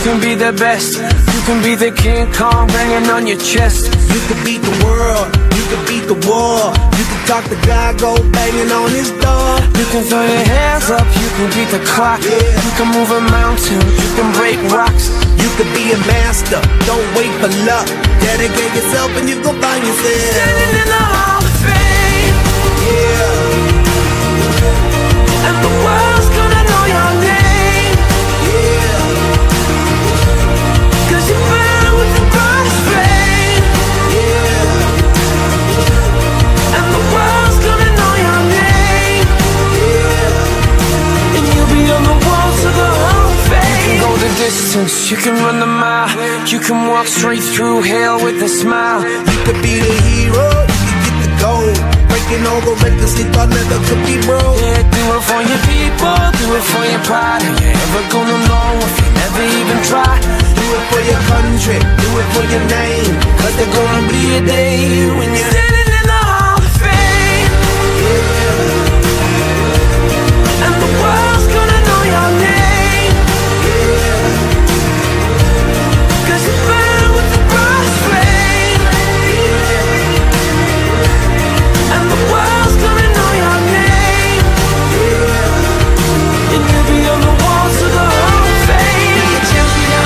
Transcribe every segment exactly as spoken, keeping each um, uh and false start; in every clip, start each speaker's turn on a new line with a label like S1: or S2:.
S1: can be the best. You can be the King Kong banging on your chest.
S2: You can beat the world, you can beat the war. You can talk to God, go banging on his door.
S1: You can throw your hands up, you can beat the clock.
S2: Yeah.
S1: You can move a mountain, you can break rocks.
S2: You can be a master, don't wait for luck. Dedicate yourself and you gon' find yourself
S1: Standing in the Hall of Fame.
S2: Yeah.
S1: And the world's gonna know your name.
S2: Yeah.
S1: Cause you burn with the brightest flame.
S2: Yeah.
S1: And the world's gonna know your name.
S2: Yeah.
S1: And you'll be on the walls of the Hall of Fame. You can go the distance, you can run the mile. You can walk straight through hell with a smile.
S2: You could be the hero, you can get the gold. Breaking all the records they thought never could be broke.
S1: Yeah, do it for your people, do it for your pride. Are you ever gonna know if you never even try?
S2: Do it for your country, do it for your name. Cause there's gonna be a day when you're
S1: standing in the Hall of Fame. Yeah. And the world's gonna know your name.
S2: Yeah.
S1: Cause you burn with the brightest flame. Yeah. And the world's gonna know your name. Yeah. And you'll be on the walls of the Hall of Fame. Be a champion.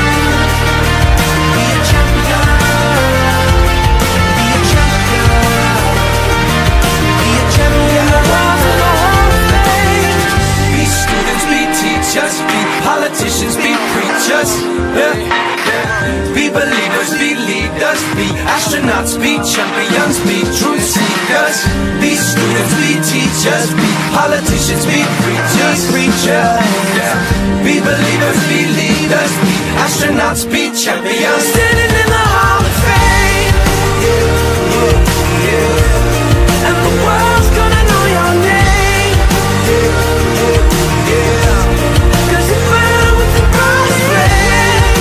S1: Be a champion. Be a champion. Be a champion. The walls of the Hall of Fame. Be students, be teachers, be politicians, be preachers. Yeah. Be believers, be leaders, be astronauts, be champions, be truth seekers. Be students, be teachers, be politicians, be preachers, preachers. Yeah. Be believers, be leaders, be astronauts, be champions. Standing in the Hall of Fame. Yeah, yeah, yeah. And the world's gonna know your name. Yeah, yeah, yeah. Cause you burn with the brightest flame.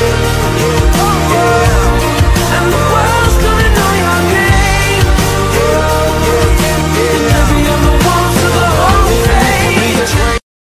S1: And the world's gonna know your name. And you'll be on the walls of the Hall of Fame.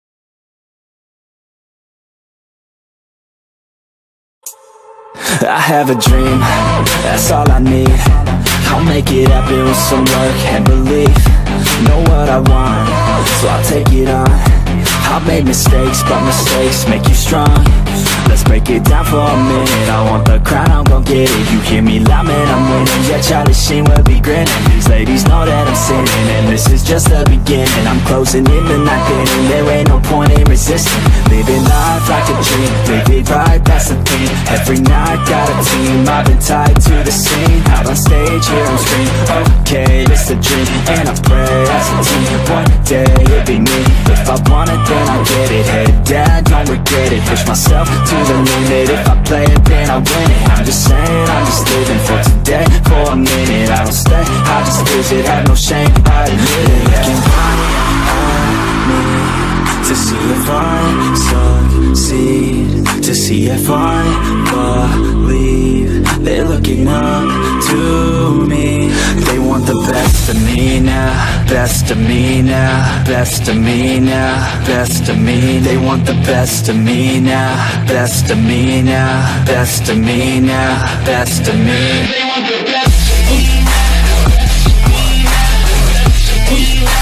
S3: I have a dream, that's all I need. I'll make it happen with some work and belief. Know what I want, so I'll take it on. I've made mistakes, but mistakes make you strong. Let's break it down for a minute. I want the crown, I'm gon' get it. You hear me loud, man, I'm winning. Yeah, Charlie Sheen will be grinning. These ladies know that I'm sinning, and this is just the beginning. I'm closing in the night inning. There ain't no point in resisting. Living life like a dream, live it right, that's the thing. Every night got a team, I've been tied to the scene. Out on stage, here I'm screaming. Okay, it's a dream, and I pray as a team. One day it'll be me. If I want it, then I'll get it. Headed down, don't regret it. Push myself to the limit. If I play it, then I win it. I'm just saying, I'm just living for today. For a minute, I don't stay, I just visit. Have no shame, I admit it. Looking right at me to see if I succeed, to see if I believe. They're looking up to me. They want the best of me now, best of me now, best of me now, best of me. They want the best of me now, best of me now, best of me now, best of me. They want the best of me now, best of me now, best of me now.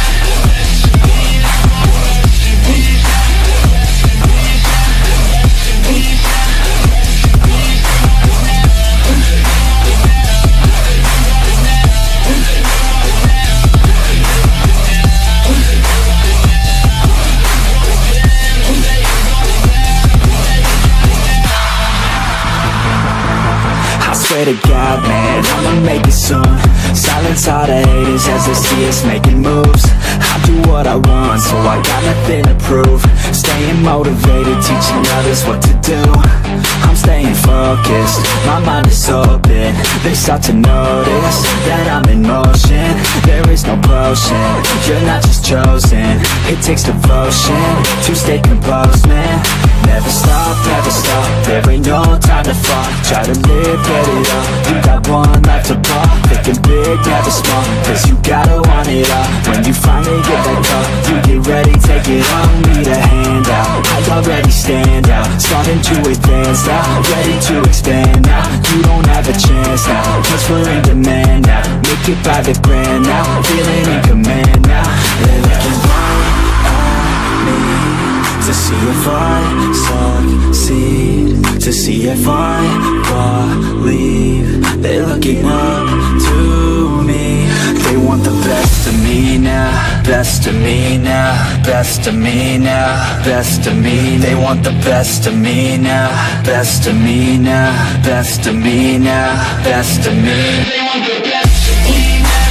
S3: Swear to God, man, I'ma make it soon. Silence all the haters as they see us making moves. I do what I want, so I got nothing to prove. Staying motivated, teaching others what to do. I'm staying focused, my mind is open. They start to notice that I'm in motion. There is no potion, you're not just chosen. It takes devotion to stay composed, man. Never stop, never stop, there ain't no time to fall. Try to live, get it up, you got one life to pop. Thinking big, never small, cause you gotta want it all. When you finally get that call, you get ready, take it on. Need a hand out, I already stand out. Starting to advance now, ready to expand now. You don't have a chance now, cause we're in demand now. Make it by the grand now, feeling in command now. They're looking right at me to see if I succeed, to see if I believe. They're looking up to me. They want the best of me now, best of me now, best of me now, best of me. They want the best of me now, best of me now, best of me now, best of me. They want the best of me.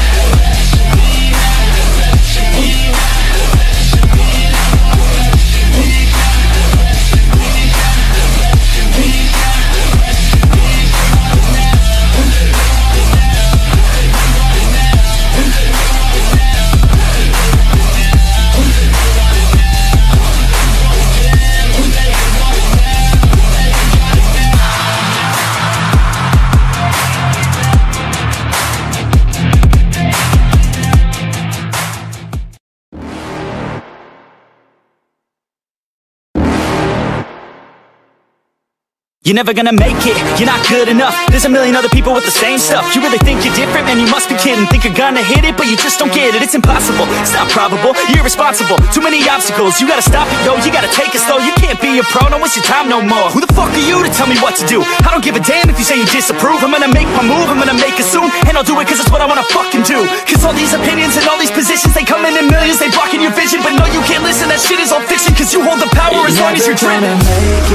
S4: You're never gonna make it, you're not good enough. There's a million other people with the same stuff. You really think you're different? Man, you must be kidding. Think you're gonna hit it, but you just don't get it. It's impossible, it's not probable, you're irresponsible. Too many obstacles, you gotta stop it, yo. You gotta take it slow, you can't be a pro. Don't waste your time no more. Who the fuck are you to tell me what to do? I don't give a damn if you say you disapprove. I'm gonna make my move, I'm gonna make it soon. And I'll do it cause it's what I wanna fucking do. Cause all these opinions and all these positions, they come in in millions, they blocking your vision. But no, you can't listen, that shit is all fiction. Cause you hold the power as long as you're dreaming.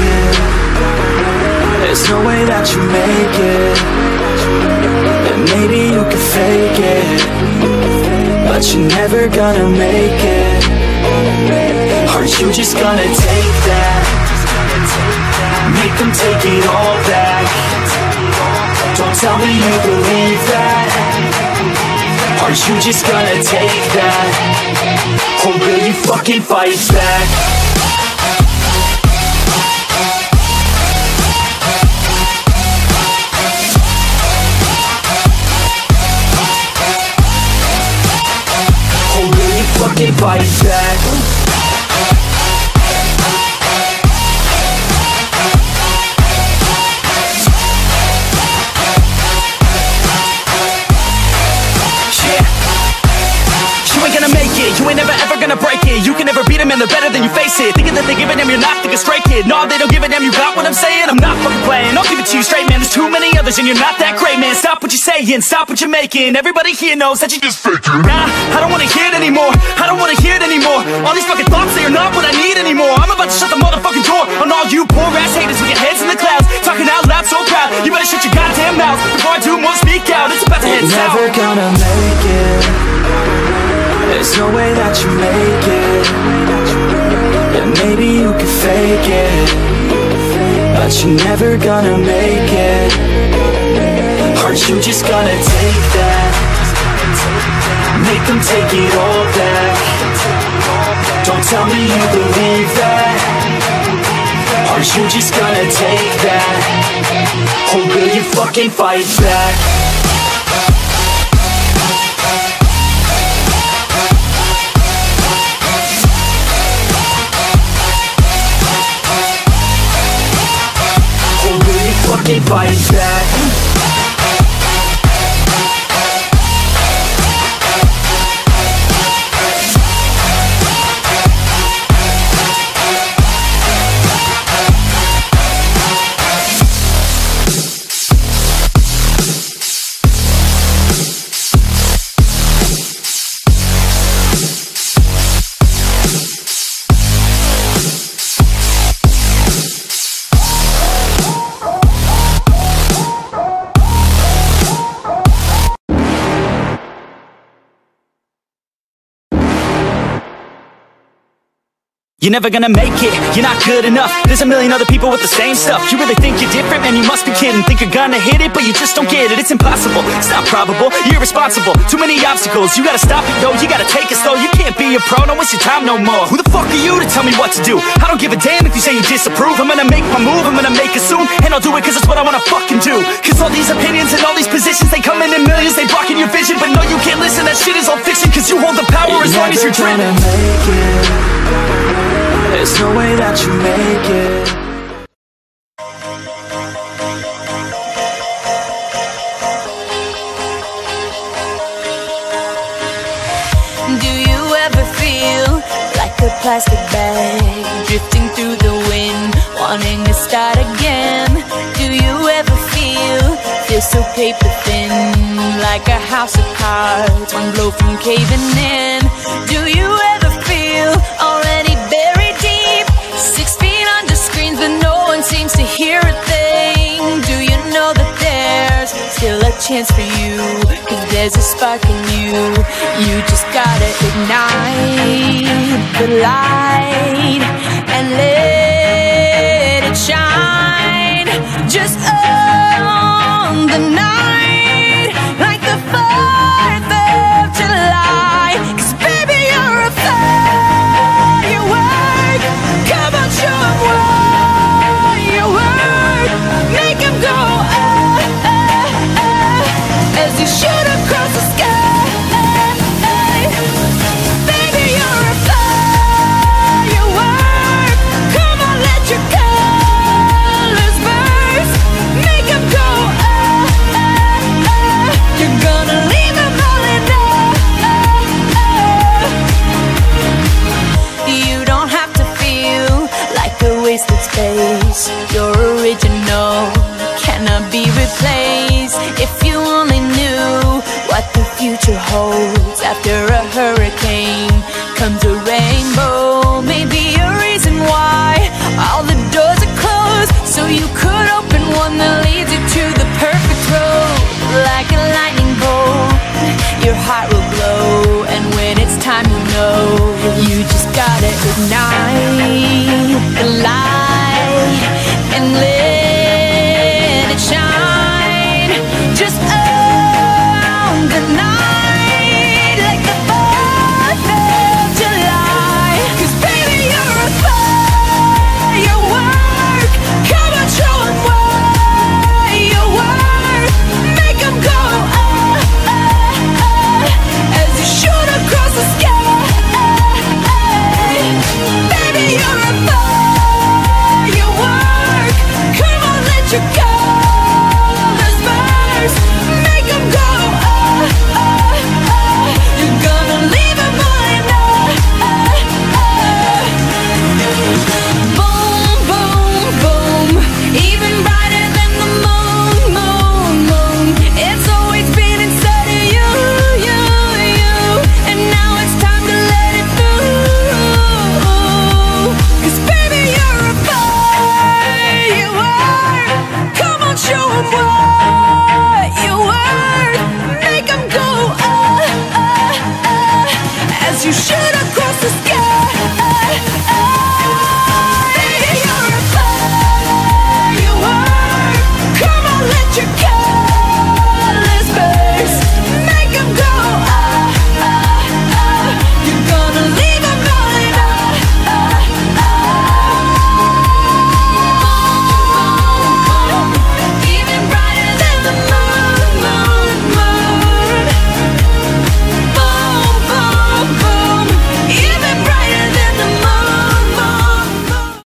S3: There's no way that you make it, and maybe you can fake it, but you're never gonna make it. Are you just gonna take that? Make them take it all back. Don't tell me you believe that. Are you just gonna take that? Or will you fucking fight back? Fucking fight back. You ain't gonna make it, you ain't never ever gonna break it. You can never beat them and they're better than you face it. Thinking that they give a damn, you're not thinking straight, kid. No, they don't give a damn, you got what I'm saying? I'm not fucking playing, I'll give it to you straight, man. There's too many others and you're not that great, man. Stop what you're saying, stop what you're making. Everybody here knows that you just faking. Nah, I don't wanna hear it anymore, I don't wanna hear it anymore. All these fucking thoughts, they are not what I need anymore. I'm about to shut the motherfucking door on all you poor ass haters with your heads in the clouds, talking out loud so proud. You better shut your goddamn mouth before I do more speak out. It's about to head south. Never gonna make it. There's no way that you make it, and maybe you can fake it, but you're never gonna make it. Aren't you just gonna take that? Make them take it all back. Don't tell me you believe that. Aren't you just gonna take that? Or will you fucking fight back? Fucking fight back.
S4: You're never gonna make it, you're not good enough. There's a million other people with the same stuff. You really think you're different? Man, you must be kidding. Think you're gonna hit it, but you just don't get it. It's impossible, it's not probable, you're irresponsible. Too many obstacles, you gotta stop it, yo. You gotta take it slow, you can't be a pro. Don't waste your time no more. Who the fuck are you to tell me what to do? I don't give a damn if you say you disapprove. I'm gonna make my move, I'm gonna make it soon. And I'll do it cause it's what I wanna fucking do. Cause all these opinions and all these positions, they come in in millions, they blocking your vision. But no, you can't shit is all fiction, cause you hold the power as long as you're
S3: You're
S4: driven.
S3: never gonna make it. There's no way that you make it.
S5: Do you ever feel like a plastic bag drifting through the wind, wanting to start again? Do you ever feel, feel so paper thin, like a house of cards, one blow from caving in? Do you ever feel already buried deep, six feet under screens but no one seems to hear a thing? Do you know that there's still a chance for you, cause there's a spark in you? You just gotta ignite the light and let it shine. Just own the night like the fourth of July. Cause baby, you're a firework. Come on, show 'em what you work. Make 'em go ah, ah, ah, as you shoot across the sky. Baby, you're a firework. Come on, let your colors burst. Make 'em go ah, ah, ah. You're gonna leave 'em all in awe. You don't have to feel like a wasted space. You're original, cannot be replaced. If you only knew what the future holds after a hurricane comes a